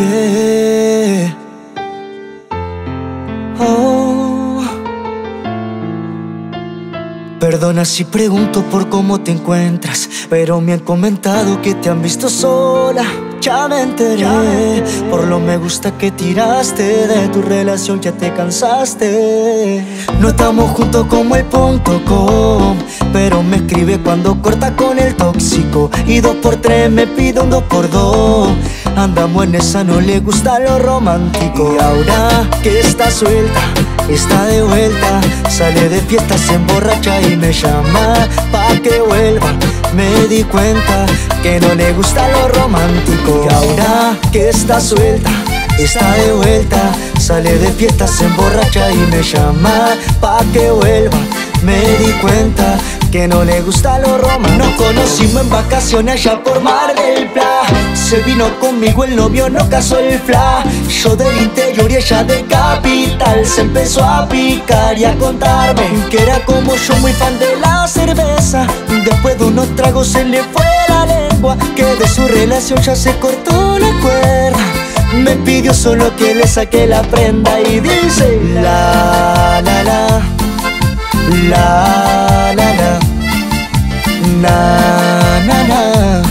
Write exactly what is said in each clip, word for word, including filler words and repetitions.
Yeah. Oh. Perdona si pregunto por cómo te encuentras, pero me han comentado que te han visto sola. Ya me enteré, por lo me gusta que tiraste de tu relación, ya te cansaste. No estamos juntos como el punto com, pero me escribe cuando corta con el tóxico. Y dos por tres me pide un dos por dos. Andamos en esa, no le gusta lo romántico. Y ahora que está suelta, está de vuelta, sale de fiesta, se emborracha y me llama pa' que vuelva. Me di cuenta que no le gusta lo romántico. Y ahora que está suelta, está de vuelta, sale de fiesta, se emborracha y me llama pa' que vuelva. Me di cuenta que no le gusta lo romántico. Nos conocimos en vacaciones allá por Mar del Plata. Se vino conmigo el novio, no casó el fla. Yo del interior y ella de capital. Se empezó a picar y a contarme que era como yo, muy fan de la cerveza. Después de unos tragos se le fue la lengua, que de su relación ya se cortó la cuerda. Me pidió solo que le saque la prenda y dice la la la, la la la, na na na,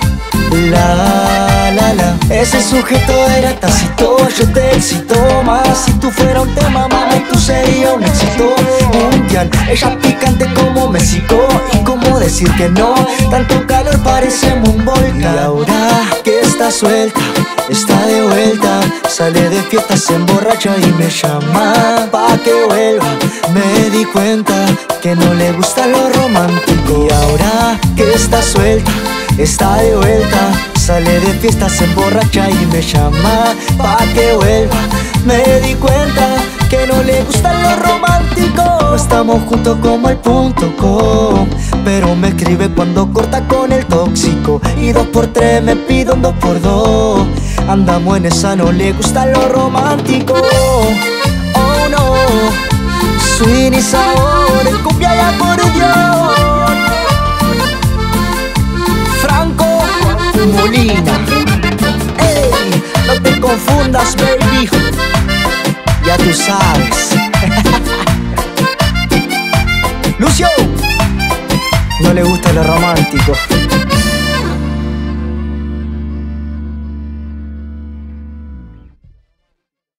la la la. Ese sujeto era tácito, yo te excito más. Si tú fuera un tema, mami, tú serías un éxito mundial. Ella picante como México, y cómo decir que no, tanto calor parecemos un volcán. Y ahora que está suelta, está de vuelta, sale de fiesta, se emborracha y me llama pa' que vuelva. Me di cuenta que no le gusta lo romántico. Y ahora que está suelta, está de vuelta, sale de fiesta, se emborracha y me llama pa' que vuelva. Me di cuenta que no le gusta lo romántico. No estamos juntos como el punto com, pero me escribe cuando corta con el tóxico. Y dos por tres me pide un dos por dos. Andamos en esa, no le gusta lo romántico. Oh no, swing y sabor, en cumbia y acordeón. Franco Molina. Ey, no te confundas, baby, ya tú sabes. Lucio, no le gusta lo romántico.